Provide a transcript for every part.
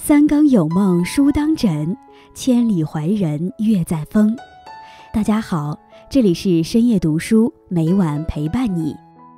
三更有梦书当枕，千里怀人月在风。大家好，这里是深夜读书，每晚陪伴你。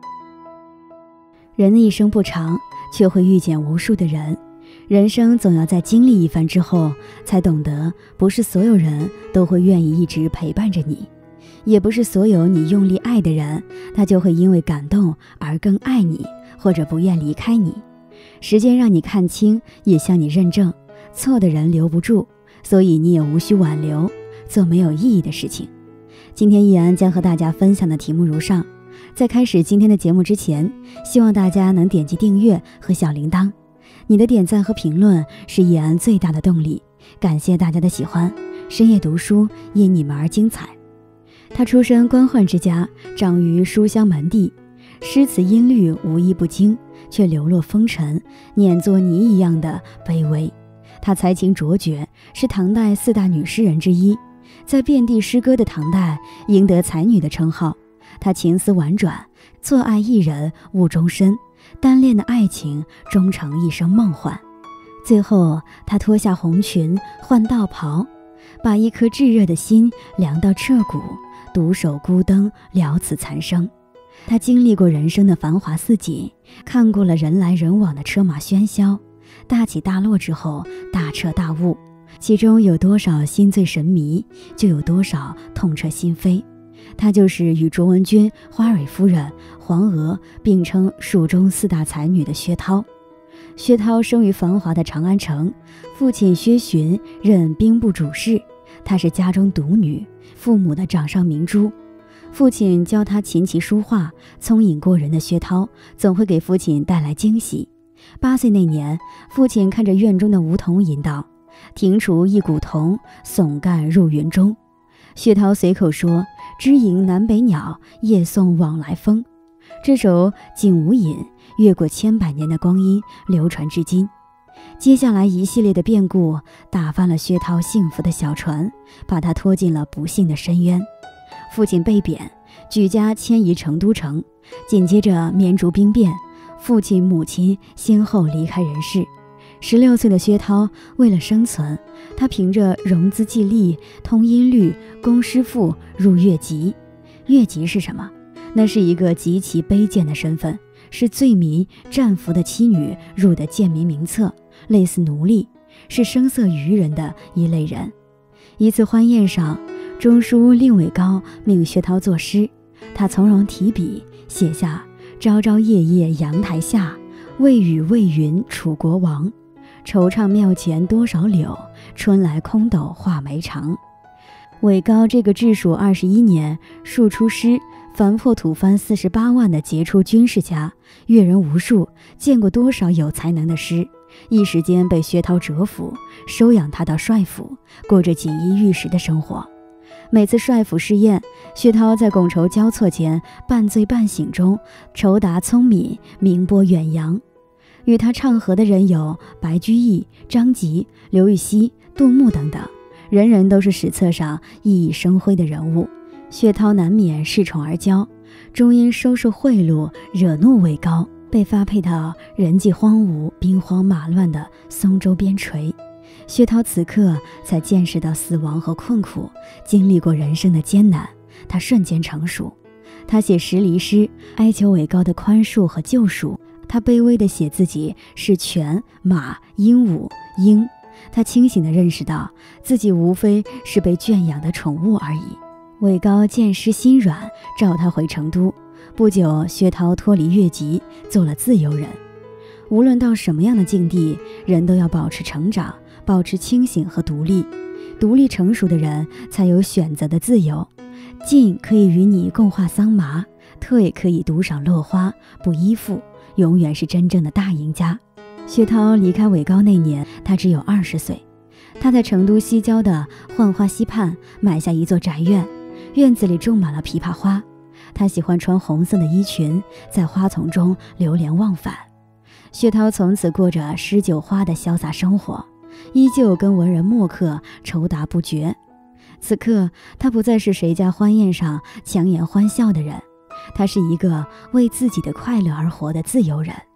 人的一生不长，却会遇见无数的人。人生总要在经历一番之后，才懂得不是所有人都会愿意一直陪伴着你，也不是所有你用力爱的人，他就会因为感动而更爱你，或者不愿离开你。时间让你看清，也向你认证，错的人留不住，所以你也无需挽留，做没有意义的事情。今天易安将和大家分享的题目如上。在开始今天的节目之前，希望大家能点击订阅和小铃铛，你的点赞和评论是易安最大的动力。感谢大家的喜欢，深夜读书因你们而精彩。他出身官宦之家，长于书香门第，诗词音律无一不精，却流落风尘，碾作泥一样的卑微。她才情卓绝，是唐代4大女诗人之一，在遍地诗歌的唐代赢得才女的称号。她情思婉转，错爱一人误终身，单恋的爱情终成一生梦幻。最后她脱下红裙换道袍，把一颗炙热的心凉到彻骨，独守孤灯了此残生。他经历过人生的繁华似锦，看过了人来人往的车马喧嚣，大起大落之后大彻大悟，其中有多少心醉神迷，就有多少痛彻心扉。他就是与卓文君、花蕊夫人、黄娥并称蜀中4大才女的薛涛。薛涛生于繁华的长安城，父亲薛询任兵部主事，她是家中独女，父母的掌上明珠。父亲教他琴棋书画，聪颖过人的薛涛总会给父亲带来惊喜。8岁那年，父亲看着院中的梧桐吟道：“庭除一古桐，耸干入云中。”薛涛随口说：“知迎南北鸟，夜送往来风。”这首《景无隐》越过千百年的光阴，流传至今。接下来一系列的变故打翻了薛涛幸福的小船，把他拖进了不幸的深渊。父亲被贬，举家迁移成都城，紧接着绵竹兵变，父亲母亲先后离开人世。16岁的薛涛为了生存，他凭着融资记隶、通音律、工诗赋入乐籍。乐籍是什么？那是一个极其卑贱的身份，是罪民战俘的妻女入的贱民名册，类似奴隶，是声色渔人的一类人。一次欢宴上，中书令韦高命薛涛作诗，他从容提笔写下：“朝朝夜夜阳台下，未雨未云楚国王。惆怅庙前多少柳，春来空斗画眉长。”韦高这个治蜀21年，庶出师，凡破土番48万的杰出军事家，阅人无数，见过多少有才能的诗，一时间被薛涛折服，收养他到帅府，过着锦衣玉食的生活。每次帅府试宴，薛涛在觥筹交错间，半醉半醒中，酬答聪敏，名播远扬。与他唱和的人有白居易、张籍、刘禹锡、杜牧等等，人人都是史册上熠熠生辉的人物。薛涛难免恃宠而骄，终因收受贿赂惹怒韦高，被发配到人迹荒芜、兵荒马乱的松州边陲。薛涛此刻才见识到死亡和困苦，经历过人生的艰难，他瞬间成熟。他写十离诗，哀求韦高的宽恕和救赎。他卑微地写自己是犬、马、鹦鹉、鹰。他清醒地认识到自己无非是被圈养的宠物而已。韦高见诗心软，召他回成都。不久，薛涛脱离乐籍，做了自由人。无论到什么样的境地，人都要保持成长，保持清醒和独立。独立成熟的人才有选择的自由。进可以与你共话桑麻，退可以独赏落花，不依附，永远是真正的大赢家。薛涛离开韦高那年，他只有20岁。他在成都西郊的浣花溪畔买下一座宅院，院子里种满了枇杷花。他喜欢穿红色的衣裙，在花丛中流连忘返。薛涛从此过着诗酒花的潇洒生活，依旧跟文人墨客酬答不绝。此刻他不再是谁家欢宴上强颜欢笑的人，他是一个为自己的快乐而活的自由人。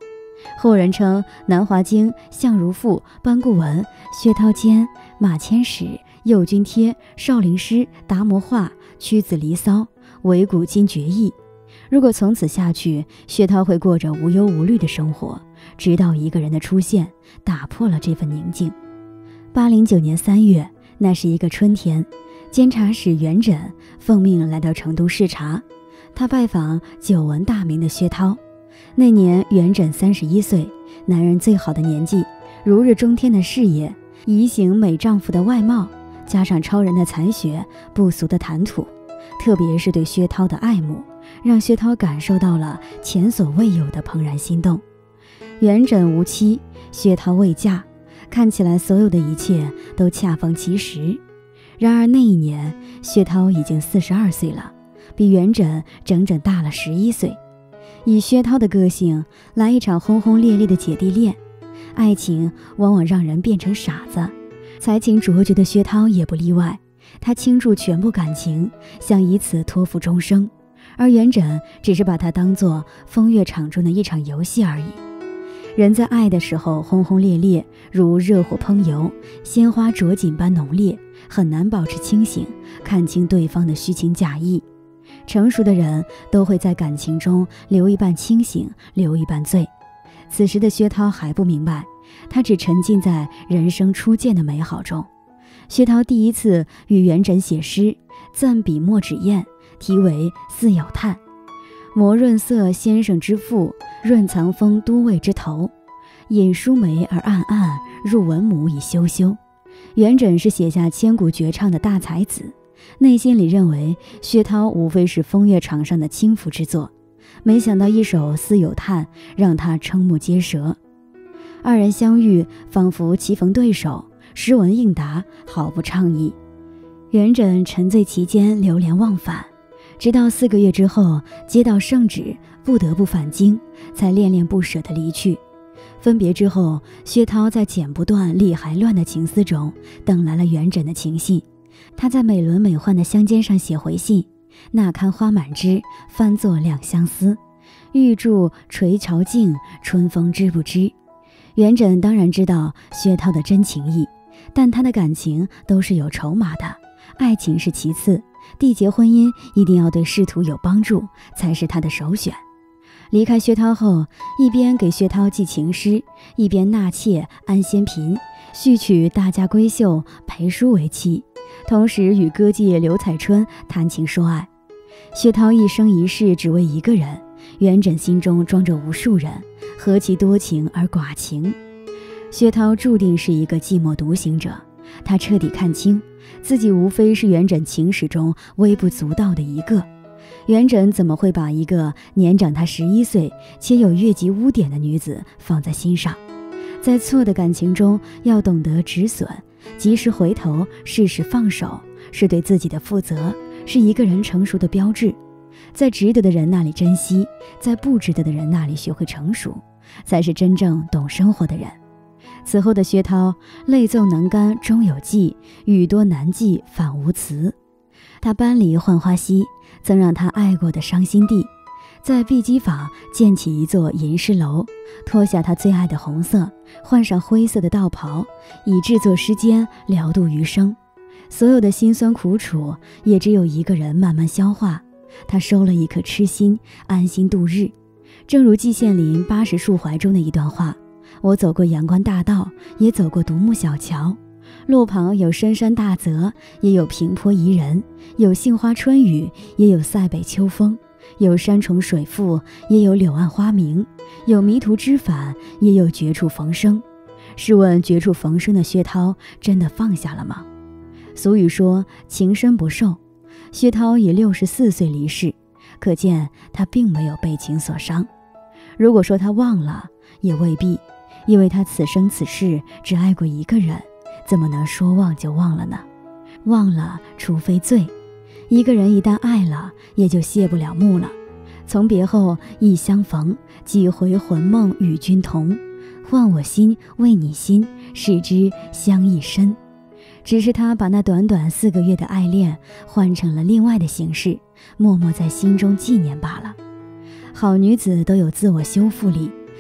后人称南华经、相如赋、班固文、薛涛坚、马千史、右军帖、少林诗、达摩画、屈子离骚、惟古今绝艺。如果从此下去，薛涛会过着无忧无虑的生活，直到一个人的出现打破了这份宁静。809年3月，那是一个春天，监察使元稹奉命来到成都视察，他拜访久闻大名的薛涛。那年元稹31岁，男人最好的年纪，如日中天的事业，仪形美丈夫的外貌，加上超人的才学，不俗的谈吐，特别是对薛涛的爱慕，让薛涛感受到了前所未有的怦然心动。元稹无妻，薛涛未嫁，看起来所有的一切都恰逢其时。然而那一年，薛涛已经42岁了，比元稹整整大了11岁。以薛涛的个性，来一场轰轰烈烈的姐弟恋，爱情往往让人变成傻子。才情卓绝的薛涛也不例外，他倾注全部感情，想以此托付终生，而元稹只是把它当作风月场中的一场游戏而已。人在爱的时候轰轰烈烈，如热火烹油，鲜花着锦般浓烈，很难保持清醒，看清对方的虚情假意。成熟的人都会在感情中留一半清醒，留一半醉。此时的薛涛还不明白，他只沉浸在人生初见的美好中。薛涛第一次与元稹写诗，赞笔墨纸砚，题为《似有叹》。磨润色先生之腹，润藏风都尉之头。引疏梅而暗暗，入文母以羞羞。元稹是写下千古绝唱的大才子，内心里认为薛涛无非是风月场上的轻浮之作，没想到一首《似有叹》让他瞠目结舌。二人相遇，仿佛棋逢对手，诗文应答，毫不畅意。元稹沉醉其间，流连忘返，直到4个月之后接到圣旨，不得不返京，才恋恋不舍地离去。分别之后，薛涛在剪不断理还乱的情思中等来了元稹的情信。他在美轮美奂的香笺上写回信，那堪花满枝，翻作两相思。玉柱垂朝镜，春风知不知？元稹当然知道薛涛的真情意，但他的感情都是有筹码的，爱情是其次，缔结婚姻一定要对仕途有帮助，才是他的首选。离开薛涛后，一边给薛涛寄情诗，一边纳妾安仙嫔，续娶大家闺秀裴淑为妻，同时与歌妓刘彩春谈情说爱。薛涛一生一世只为一个人，元稹心中装着无数人，何其多情而寡情。薛涛注定是一个寂寞独行者，他彻底看清自己无非是元稹情史中微不足道的一个。元稹怎么会把一个年长他11岁且有越级污点的女子放在心上？在错的感情中要懂得止损，及时回头，适时放手，是对自己的负责，是一个人成熟的标志。在值得的人那里珍惜，在不值得的人那里学会成熟，才是真正懂生活的人。此后的薛涛泪纵能干终有迹，语多难记反无词。他搬离浣花溪，曾让他爱过的伤心地，在碧鸡坊建起一座吟诗楼，脱下他最爱的红色，换上灰色的道袍，以制作诗笺，聊度余生。所有的辛酸苦楚也只有一个人慢慢消化，他收了一颗痴心，安心度日。正如季羡林《80树怀》中的一段话，我走过阳关大道，也走过独木小桥，路旁有深山大泽，也有平坡宜人，有杏花春雨，也有塞北秋风，有山重水复，也有柳暗花明，有迷途知返，也有绝处逢生。试问绝处逢生的薛涛真的放下了吗？俗语说情深不寿，薛涛已64岁离世，可见他并没有被情所伤。如果说他忘了，也未必，因为他此生此世只爱过一个人，怎么能说忘就忘了呢？忘了除非醉，一个人一旦爱了，也就谢不了幕了。从别后亦相逢，几回魂梦与君同。换我心为你心，使之相忆深。只是他把那短短4个月的爱恋换成了另外的形式，默默在心中纪念罢了。好女子都有自我修复力，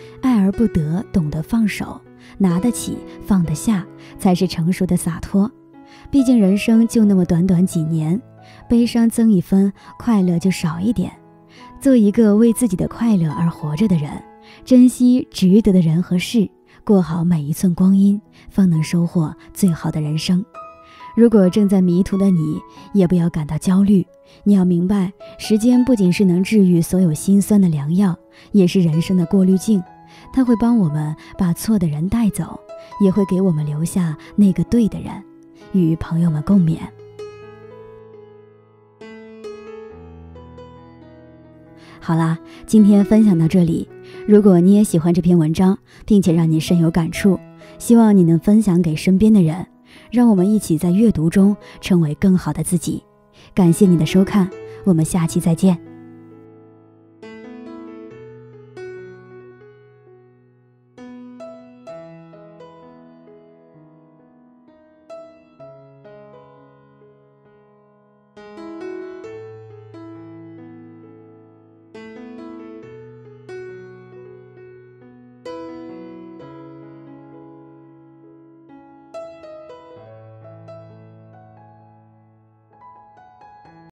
爱而不得，懂得放手，拿得起放得下，才是成熟的洒脱。毕竟人生就那么短短几年，悲伤增一分，快乐就少一点。做一个为自己的快乐而活着的人，珍惜值得的人和事，过好每一寸光阴，方能收获最好的人生。如果正在迷途的你，也不要感到焦虑。你要明白，时间不仅是能治愈所有心酸的良药，也是人生的过滤镜。它会帮我们把错的人带走，也会给我们留下那个对的人。与朋友们共勉。好啦，今天分享到这里。如果你也喜欢这篇文章，并且让你深有感触，希望你能分享给身边的人，让我们一起在阅读中成为更好的自己。感谢你的收看，我们下期再见。